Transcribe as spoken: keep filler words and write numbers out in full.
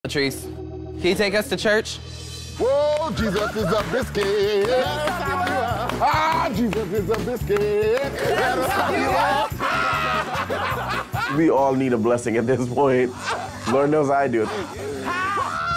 Latrice, can you take us to church? Whoa, Jesus is a biscuit. Ah, Jesus is a biscuit. We all need a blessing at this point. Lord knows I do.